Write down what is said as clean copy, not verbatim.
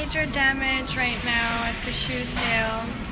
major damage right now at the shoe sale.